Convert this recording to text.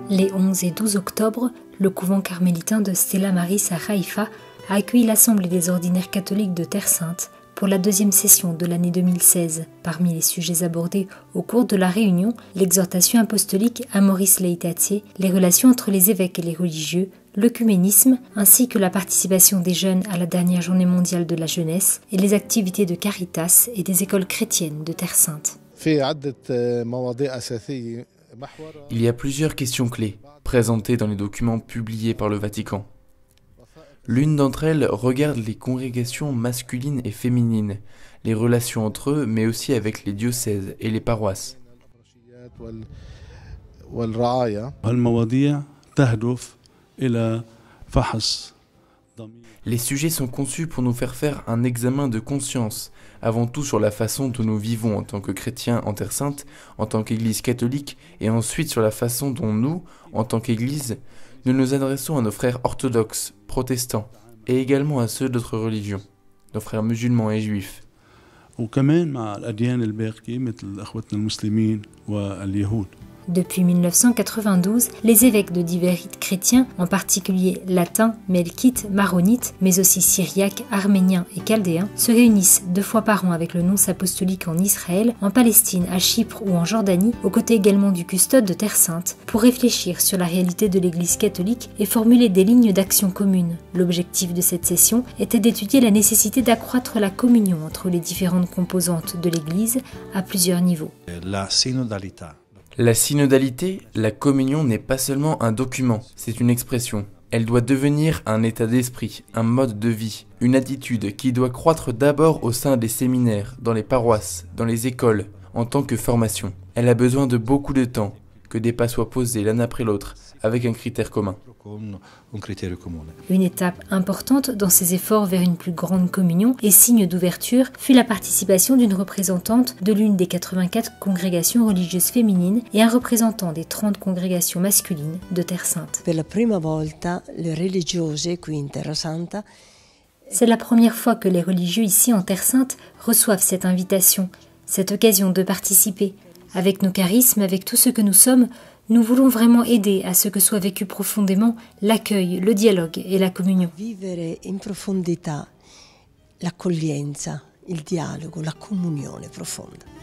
Les 11 et 12 octobre, le couvent carmélitain de Stella Maris à Haïfa a accueilli l'Assemblée des ordinaires catholiques de Terre Sainte pour la deuxième session de l'année 2016. Parmi les sujets abordés au cours de la réunion, l'exhortation apostolique Amoris Laetatiae, les relations entre les évêques et les religieux, l'œcuménisme, ainsi que la participation des jeunes à la dernière journée mondiale de la jeunesse et les activités de Caritas et des écoles chrétiennes de Terre Sainte. Il y a plusieurs questions clés présentées dans les documents publiés par le Vatican. L'une d'entre elles regarde les congrégations masculines et féminines, les relations entre eux, mais aussi avec les diocèses et les paroisses. Les sujets sont conçus pour nous faire un examen de conscience, avant tout sur la façon dont nous vivons en tant que chrétiens en Terre Sainte, en tant qu'Église catholique, et ensuite sur la façon dont nous, en tant qu'Église, nous nous adressons à nos frères orthodoxes, protestants, et également à ceux d'autres religions, nos frères musulmans et juifs. Depuis 1992, les évêques de divers rites chrétiens, en particulier latins, melkites, maronites, mais aussi syriaques, arméniens et chaldéens, se réunissent 2 fois par an avec le nonce apostolique en Israël, en Palestine, à Chypre ou en Jordanie, aux côtés également du custode de Terre Sainte, pour réfléchir sur la réalité de l'Église catholique et formuler des lignes d'action communes. L'objectif de cette session était d'étudier la nécessité d'accroître la communion entre les différentes composantes de l'Église à plusieurs niveaux. La synodalité, la communion n'est pas seulement un document, c'est une expression. Elle doit devenir un état d'esprit, un mode de vie, une attitude qui doit croître d'abord au sein des séminaires, dans les paroisses, dans les écoles, en tant que formation. Elle a besoin de beaucoup de temps, que des pas soient posés l'un après l'autre, avec un critère commun. Une étape importante dans ces efforts vers une plus grande communion et signe d'ouverture fut la participation d'une représentante de l'une des 84 congrégations religieuses féminines et un représentant des 30 congrégations masculines de Terre Sainte. C'est la première fois que les religieux ici en Terre Sainte reçoivent cette invitation, cette occasion de participer. Avec nos charismes, avec tout ce que nous sommes, nous voulons vraiment aider à ce que soit vécu profondément l'accueil, le dialogue et la communion. Vivere in profondità l'accoglienza, il dialogo, la comunione profonda.